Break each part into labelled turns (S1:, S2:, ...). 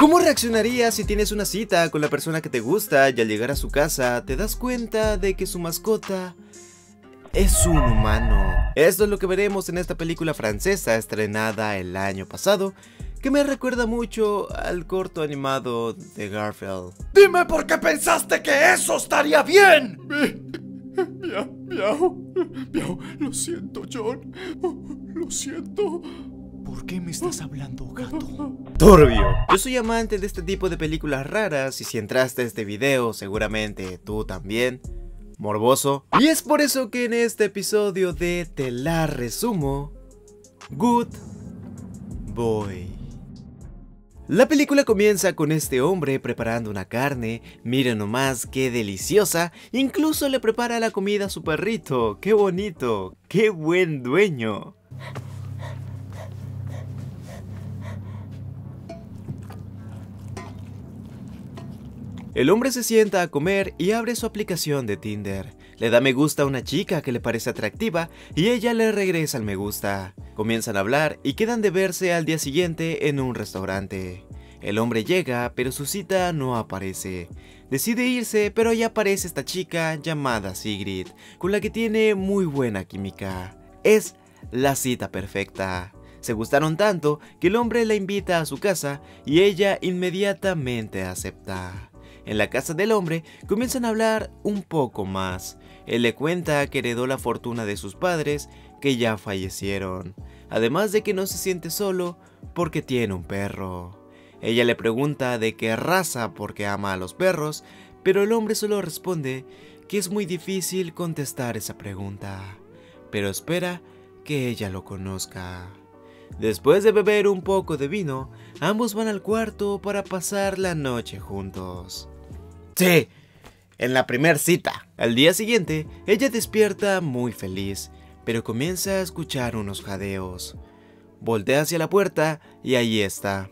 S1: ¿Cómo reaccionarías si tienes una cita con la persona que te gusta y al llegar a su casa te das cuenta de que su mascota es un humano? Esto es lo que veremos en esta película francesa estrenada el año pasado, que me recuerda mucho al corto animado de Garfield.
S2: ¡Dime por qué pensaste que eso estaría bien! Miau. Lo siento, John. Lo siento. ¿Por qué me estás hablando, gato?
S1: Turbio. Yo soy amante de este tipo de películas raras y si entraste a este video seguramente tú también. Morboso. Y es por eso que en este episodio de Te la resumo, Good Boy. La película comienza con este hombre preparando una carne, miren nomás qué deliciosa, incluso le prepara la comida a su perrito, qué bonito, qué buen dueño. El hombre se sienta a comer y abre su aplicación de Tinder. Le da me gusta a una chica que le parece atractiva y ella le regresa el me gusta. Comienzan a hablar y quedan de verse al día siguiente en un restaurante. El hombre llega, pero su cita no aparece. Decide irse, pero ahí aparece esta chica llamada Sigrid, con la que tiene muy buena química. Es la cita perfecta. Se gustaron tanto que el hombre la invita a su casa y ella inmediatamente acepta. En la casa del hombre comienzan a hablar un poco más. Él le cuenta que heredó la fortuna de sus padres que ya fallecieron, además de que no se siente solo porque tiene un perro. Ella le pregunta de qué raza porque ama a los perros, pero el hombre solo responde que es muy difícil contestar esa pregunta, pero espera que ella lo conozca. Después de beber un poco de vino, ambos van al cuarto para pasar la noche juntos. Sí, en la primer cita. Al día siguiente, ella despierta muy feliz, pero comienza a escuchar unos jadeos. Voltea hacia la puerta y ahí está.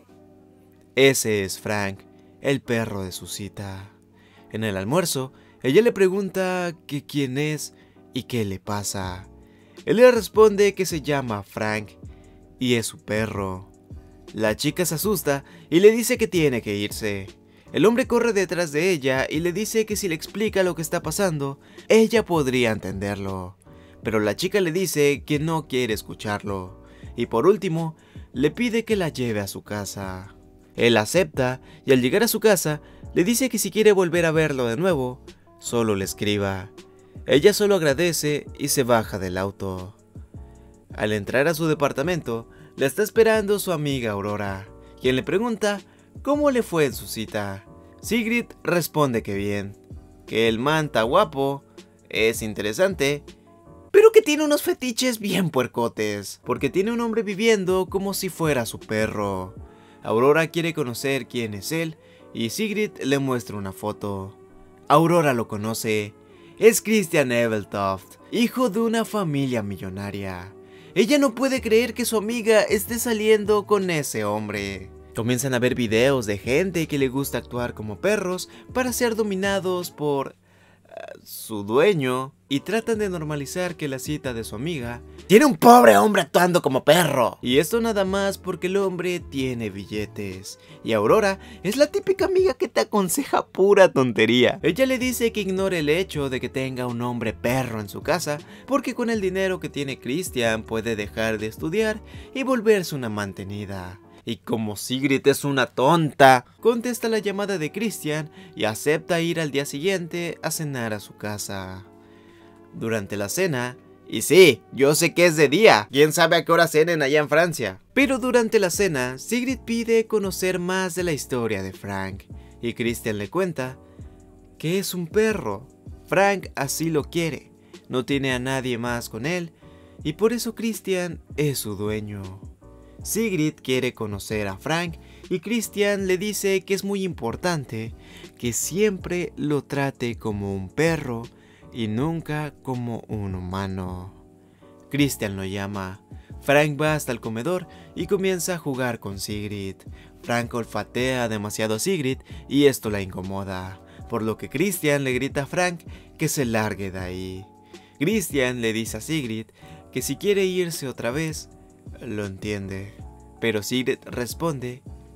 S1: Ese es Frank, el perro de su cita. En el almuerzo, ella le pregunta que quién es y qué le pasa. Él le responde que se llama Frank y es su perro. La chica se asusta y le dice que tiene que irse. El hombre corre detrás de ella y le dice que si le explica lo que está pasando, ella podría entenderlo. Pero la chica le dice que no quiere escucharlo. Y por último, le pide que la lleve a su casa. Él acepta y al llegar a su casa, le dice que si quiere volver a verlo de nuevo, solo le escriba. Ella solo agradece y se baja del auto. Al entrar a su departamento, la está esperando su amiga Aurora, quien le pregunta cómo le fue en su cita. Sigrid responde que bien, que el man está guapo, es interesante, pero que tiene unos fetiches bien puercotes, porque tiene un hombre viviendo como si fuera su perro. Aurora quiere conocer quién es él y Sigrid le muestra una foto. Aurora lo conoce, es Christian Ebeltoft, hijo de una familia millonaria. Ella no puede creer que su amiga esté saliendo con ese hombre. Comienzan a ver videos de gente que le gusta actuar como perros para ser dominados por su dueño y tratan de normalizar que la cita de su amiga tiene un pobre hombre actuando como perro. Y esto nada más porque el hombre tiene billetes. Y Aurora es la típica amiga que te aconseja pura tontería. Ella le dice que ignore el hecho de que tenga un hombre perro en su casa, porque con el dinero que tiene Christian puede dejar de estudiar y volverse una mantenida. Y como Sigrid es una tonta, contesta la llamada de Christian y acepta ir al día siguiente a cenar a su casa. Durante la cena, y sí, yo sé que es de día, quién sabe a qué hora cenen allá en Francia. Pero durante la cena, Sigrid pide conocer más de la historia de Frank, y Christian le cuenta que es un perro. Frank así lo quiere, no tiene a nadie más con él, y por eso Christian es su dueño. Sigrid quiere conocer a Frank y Christian le dice que es muy importante que siempre lo trate como un perro y nunca como un humano. Christian lo llama. Frank va hasta el comedor y comienza a jugar con Sigrid. Frank olfatea demasiado a Sigrid y esto la incomoda, por lo que Christian le grita a Frank que se largue de ahí. Christian le dice a Sigrid que si quiere irse otra vez, lo entiende, pero Sigrid responde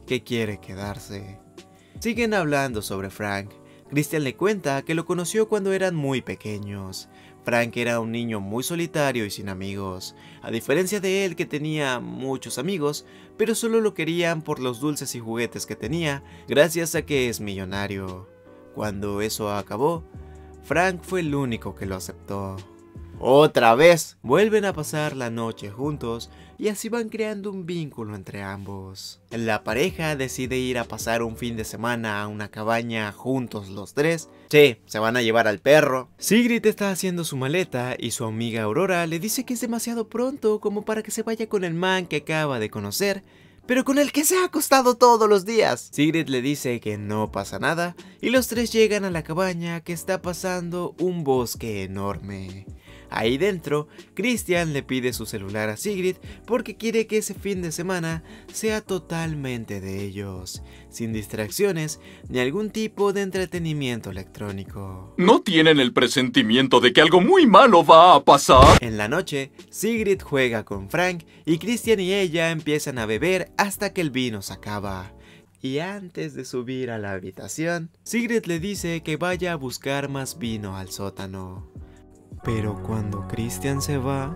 S1: que quiere quedarse. Siguen hablando sobre Frank. Christian le cuenta que lo conoció cuando eran muy pequeños. Frank era un niño muy solitario y sin amigos, a diferencia de él que tenía muchos amigos, pero solo lo querían por los dulces y juguetes que tenía, gracias a que es millonario. Cuando eso acabó, Frank fue el único que lo aceptó. ¡Otra vez! Vuelven a pasar la noche juntos y así van creando un vínculo entre ambos. La pareja decide ir a pasar un fin de semana a una cabaña juntos los tres. Sí, se van a llevar al perro. Sigrid está haciendo su maleta y su amiga Aurora le dice que es demasiado pronto como para que se vaya con el man que acaba de conocer, pero con el que se ha acostado todos los días. Sigrid le dice que no pasa nada y los tres llegan a la cabaña que está pasando un bosque enorme. Ahí dentro, Christian le pide su celular a Sigrid porque quiere que ese fin de semana sea totalmente de ellos, sin distracciones ni algún tipo de entretenimiento electrónico.
S2: ¿No tienen el presentimiento de que algo muy malo va a pasar?
S1: En la noche, Sigrid juega con Frank y Christian y ella empiezan a beber hasta que el vino se acaba. Y antes de subir a la habitación, Sigrid le dice que vaya a buscar más vino al sótano. Pero cuando Christian se va...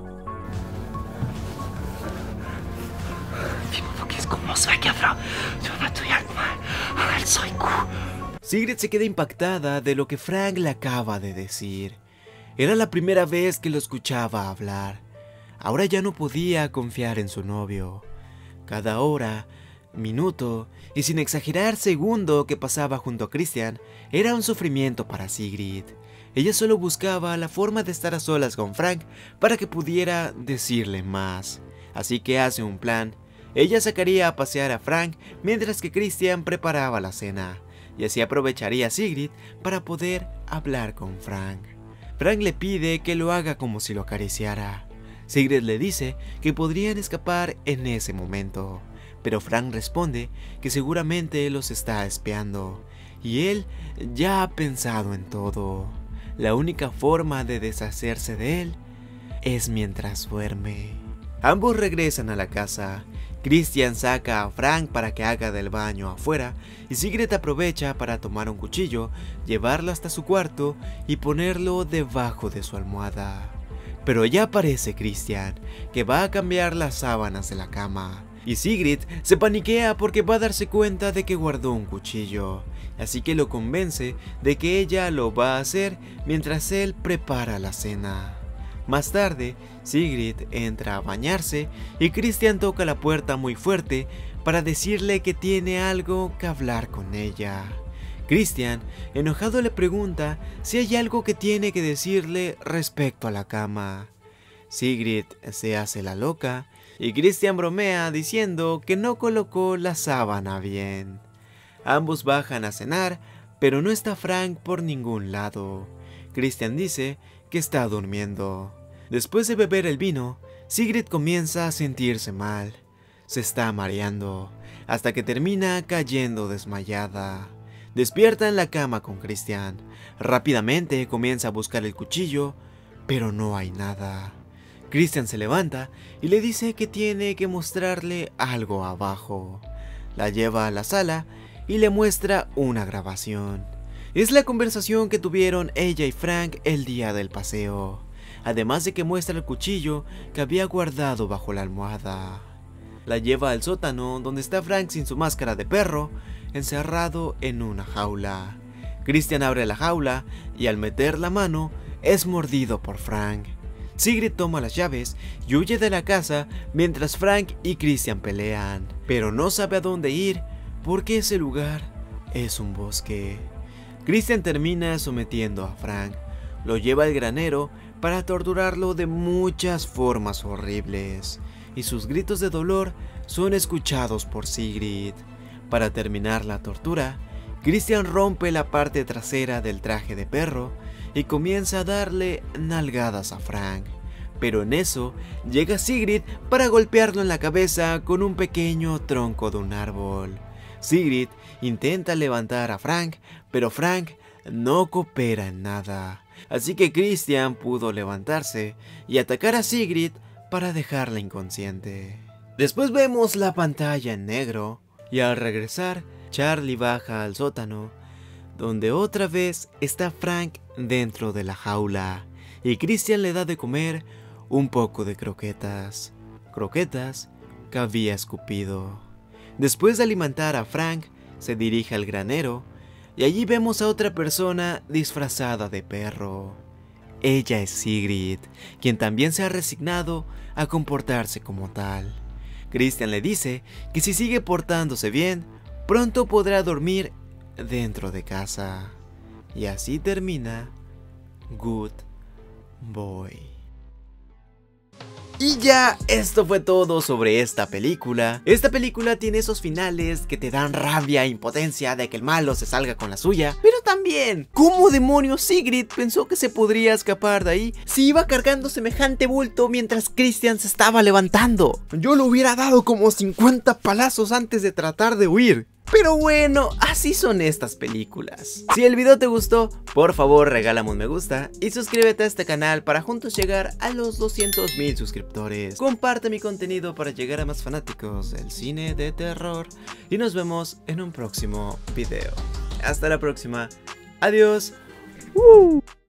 S1: Sigrid se queda impactada de lo que Frank le acaba de decir. Era la primera vez que lo escuchaba hablar. Ahora ya no podía confiar en su novio. Cada hora, minuto y sin exagerar segundo que pasaba junto a Christian era un sufrimiento para Sigrid. Ella solo buscaba la forma de estar a solas con Frank para que pudiera decirle más. Así que hace un plan. Ella sacaría a pasear a Frank mientras que Christian preparaba la cena. Y así aprovecharía a Sigrid para poder hablar con Frank. Frank le pide que lo haga como si lo acariciara. Sigrid le dice que podrían escapar en ese momento. Pero Frank responde que seguramente los está espiando. Y él ya ha pensado en todo. La única forma de deshacerse de él es mientras duerme. Ambos regresan a la casa. Christian saca a Frank para que haga del baño afuera y Sigrid aprovecha para tomar un cuchillo, llevarlo hasta su cuarto y ponerlo debajo de su almohada. Pero ya aparece Christian, que va a cambiar las sábanas de la cama. Y Sigrid se paniquea porque va a darse cuenta de que guardó un cuchillo, así que lo convence de que ella lo va a hacer mientras él prepara la cena. Más tarde, Sigrid entra a bañarse y Christian toca la puerta muy fuerte para decirle que tiene algo que hablar con ella. Christian, enojado, le pregunta si hay algo que tiene que decirle respecto a la cama. Sigrid se hace la loca y Christian bromea diciendo que no colocó la sábana bien. Ambos bajan a cenar, pero no está Frank por ningún lado. Christian dice que está durmiendo. Después de beber el vino, Sigrid comienza a sentirse mal. Se está mareando, hasta que termina cayendo desmayada. Despierta en la cama con Christian. Rápidamente comienza a buscar el cuchillo, pero no hay nada. Christian se levanta y le dice que tiene que mostrarle algo abajo. La lleva a la sala y le muestra una grabación. Es la conversación que tuvieron ella y Frank el día del paseo, además de que muestra el cuchillo que había guardado bajo la almohada. La lleva al sótano donde está Frank sin su máscara de perro, encerrado en una jaula. Christian abre la jaula y al meter la mano es mordido por Frank. Sigrid toma las llaves y huye de la casa mientras Frank y Christian pelean, pero no sabe a dónde ir porque ese lugar es un bosque. Christian termina sometiendo a Frank, lo lleva al granero para torturarlo de muchas formas horribles, y sus gritos de dolor son escuchados por Sigrid. Para terminar la tortura, Christian rompe la parte trasera del traje de perro y comienza a darle nalgadas a Frank. Pero en eso llega Sigrid para golpearlo en la cabeza con un pequeño tronco de un árbol. Sigrid intenta levantar a Frank, pero Frank no coopera en nada. Así que Christian pudo levantarse y atacar a Sigrid para dejarla inconsciente. Después vemos la pantalla en negro. y al regresar, Charlie baja al sótano, donde otra vez está Frank dentro de la jaula, y Christian le da de comer un poco de croquetas que había escupido. Después de alimentar a Frank, se dirige al granero, y allí vemos a otra persona disfrazada de perro. Ella es Sigrid, quien también se ha resignado a comportarse como tal. Christian le dice que si sigue portándose bien, pronto podrá dormir dentro de casa. Y así termina Good Boy. Y ya, esto fue todo sobre esta película. Esta película tiene esos finales que te dan rabia e impotencia de que el malo se salga con la suya. Pero también, ¿cómo demonios Sigrid pensó que se podría escapar de ahí si iba cargando semejante bulto mientras Christian se estaba levantando? Yo le hubiera dado como 50 palazos antes de tratar de huir. Pero bueno, así son estas películas. Si el video te gustó, por favor regálame un me gusta y suscríbete a este canal para juntos llegar a los 200,000 suscriptores. Comparte mi contenido para llegar a más fanáticos del cine de terror y nos vemos en un próximo video. Hasta la próxima. Adiós.